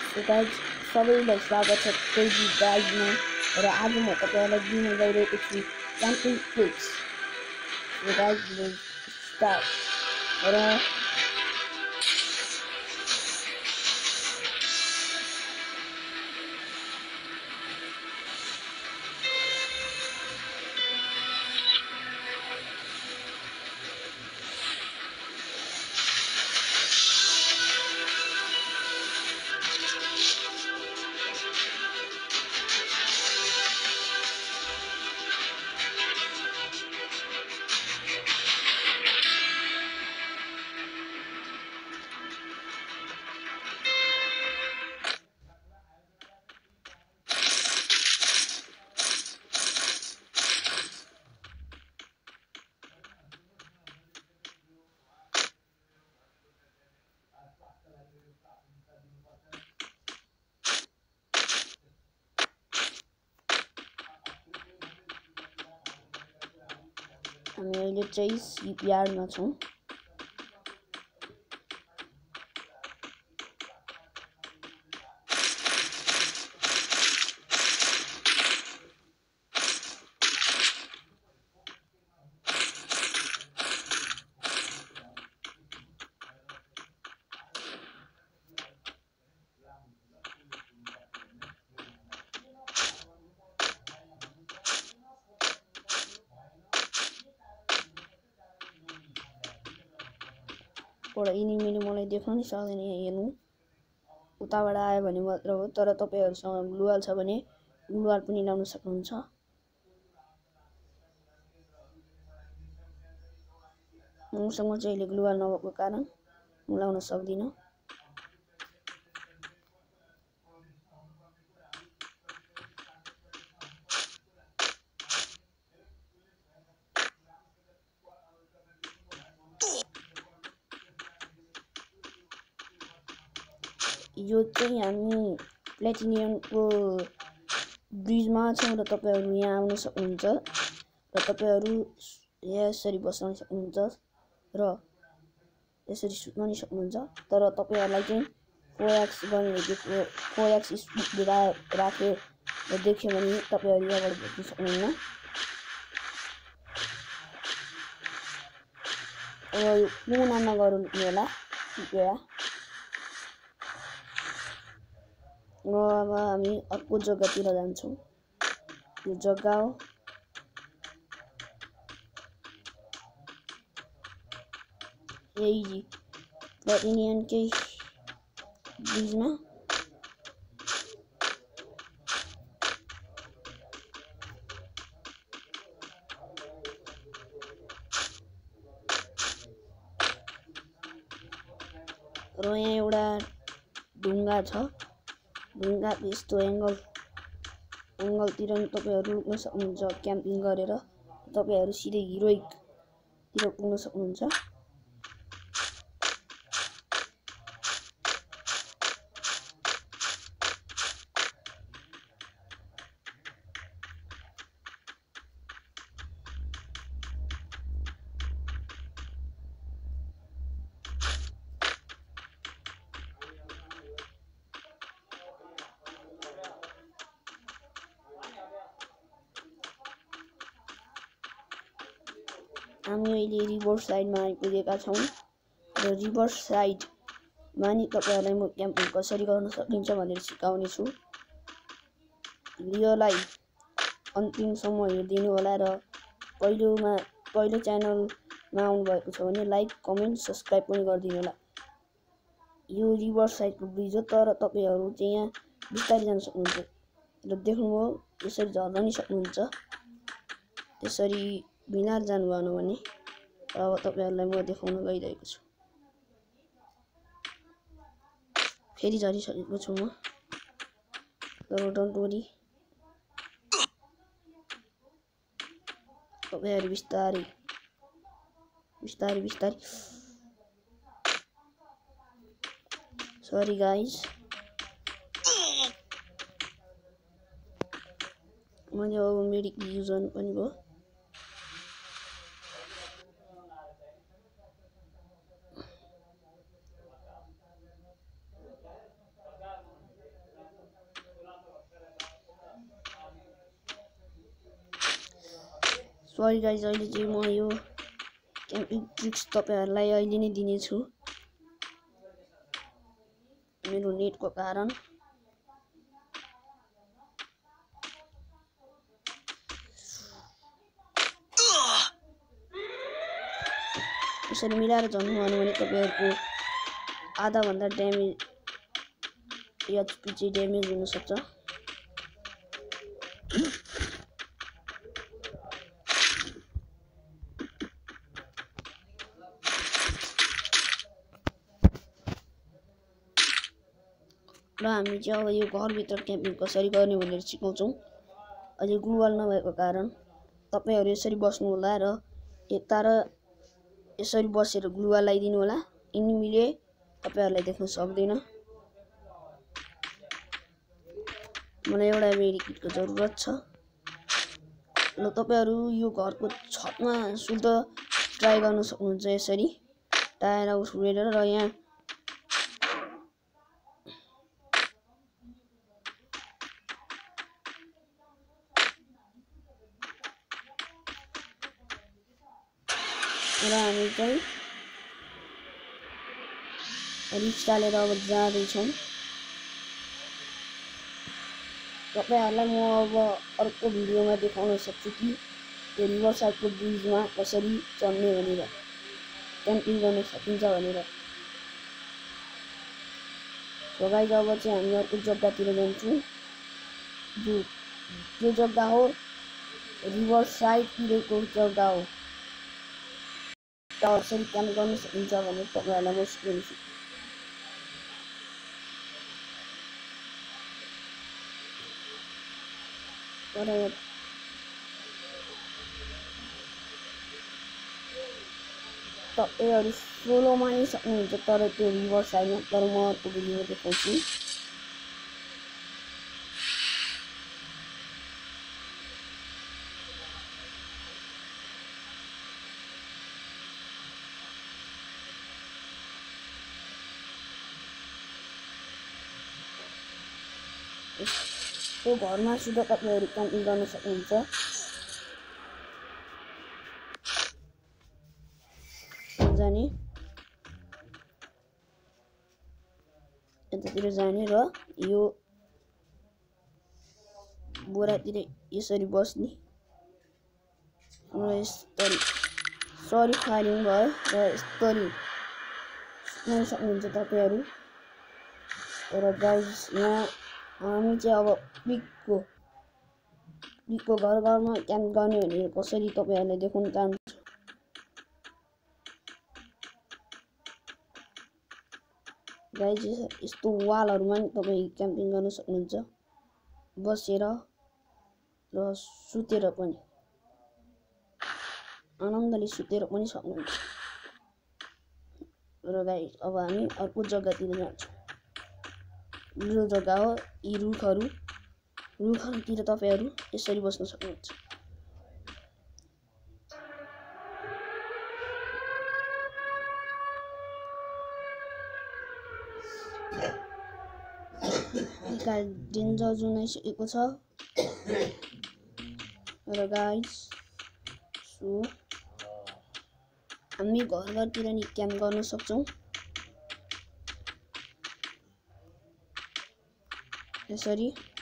So guys सबैलाई स्वागत छ क्रेजी गाइडमा र आज म तपाईहरुलाई दिन गइरहेको छु camping tricks. So guys start र हामी अहिले चाहिँ सिपयार्डमा छौं। एउटा इनिमीले मलाई देख्न नि सक्दैन। हेर्नु उताबाट आयो भने मात्र हो, तर तपाईहरुसँग ग्लुवाल छ भने ग्लुवाल पनि लाउन सक्नुहुन्छ। मसँग चाहिँ अहिले ग्लुवाल नभएको कारण म लाउन सक्दिन। यो चाहिँ हामी प्लेटिनियमको ब्रिजमा छौं र तपाईहरु यहाँ आउन सक्नुहुन्छ र तपाईहरु यसरी बस्न सक्नुहुन्छ र यसरी सुत्न नि सक्नुहुन्छ। तर तपाईहरुलाई चाहिँ 4x गर्ने 4x स्पिड राखे र देख्यो भने तपाईहरु यहाँबाट भेट्न सक्नुहुन्न। अब यो कुना नगर्नु होला कृपया। अब हामी अर्को जग्गातिर जान्छौं। यो जग्गा हो यही प्लेटिनियमकै ब्रिजमा। र यहाँ एउटा ढुङ्गा छ। ढुङ्गाको यस्तो एङ्गलतिर नि तपाईहरु लुक्न सक्नुहुन्छ क्याम्पिङ गरेर। तपाईहरु सिधै हिरोइकतिर पुग्न सक्नुहुन्छ। हामी अहिले रिभर साइडमा आइपुगेका छौं र रिभर साइडमा नि तपाईहरुलाई म क्याम्पिङ कसरी गर्न सकिन्छ भनेर सिकाउने छु। भिडियोलाई अन्तिमसम्म हेर्दिनु होला र पहिलो च्यानलमा आउनु भएको छ भने लाइक, कमेन्ट, सब्स्क्राइब पनि गरिदिनु होला। यो रिभर साइडको ब्रिज हो, तर तपाईहरु चाहिँ यहाँ बिस्तारै जान सक्नुहुन्छ र देख्नुभयो यसरी झर्न नि सक्नुहुन्छ। त्यसरी बिनार जानु भएन भने अब तपाईहरुलाई म देखाउन गइरहेको छु। फेरि झरिसकेको छु म, तर डोन्ट वरी। तपाईहरु बिस्तारै सरी गाइज, मैले अब मेडिक युज गर्नु पनि भयो। सरी गाइज, अहिले चाहिँ म यो क्याम्पिङ ट्रिक्स तपाईहरुलाई अहिले नै दिनेछु मेरो नेटको कारण। यसरी मिलाएर झर्नुभयो भने तपाईहरुको आधा भन्दा ड्यामेज एचपी चाहिँ ड्यामेज हुन सक्छ। र हामी चाहिँ अब यो घरभित्र क्याम्पिङ कसरी गर्ने भनेर सिकाउँछौं। अहिले ग्लुवाल नभएको कारण तपाईहरु यसरी बस्नु होला र यता र यसरी बसेर ग्लुवाल लगाइदिनु होला। एनिमीले तपाईहरुलाई देख्न सक्दैन। मलाई एउटा मेडिकिटको जरुरत छ। ल तपाईहरु यो घरको छतमा सुत्न ट्राई गर्न सक्नुहुन्छ यसरी टायर हाउस उडेर। र यहाँ र हामी चाहिँ रिक्स हालेर अब जाँदैछौँ। तपाईहरुलाई म अब अर्को भिडियोमा देखाउन सक्छु कि यो रिभर साइडको ब्रिजमा कसरी चढ्ने भनेर, क्याम्पिङ गर्न सकिन्छ भनेर। सो गाइज, अब चाहिँ हामी अर्को जग्गातिर जान्छौँ। जो जग्गा हो रिभर साइडतिरको जग्गा हो। कसरी क्याम्प गर्न सकिन्छ भनेर तपाईहरुलाई म सिकाउँछु। तपाईहरु सोलोमा नि सक्नुहुन्छ तर त्यो रिभर साइडमा, तर म अर्को भिडियोमा देखाउँछु। यो घरमा सुधा तपाईहरु क्याम्पिङ गर्न सक्नुहुन्छ। जाने यतातिर जाने र यो बोरातिर यसरी बस्ने र यसरी सरी फायरिङ भयो र यसरी सुत्न सक्नुहुन्छ तपाईहरु। र गाइज, यहाँ हामी चाहिँ अब पिकको घर घरमा क्याम्प गर्ने भनेर कसरी तपाईहरुलाई देखाउन चाहन्छु। गाइज, यस्तो वालहरुमा नि तपाई क्याम्पिङ गर्न सक्नुहुन्छ बसेर र सुतेर पनि, आनन्दले सुतेर पनि सक्नुहुन्छ। र गाइज, अब हामी अर्को जग्गातिर जान्छौँ। यो जग्गा हो यी रुखहरुतिर तपाईहरु यसरी बस्न सक्नुहुन्छ। डेन्जर जोन आइसकेको छ। र गाइज, सो हामी घरतिर नि क्याम्प गर्न सक्छौं यसरी।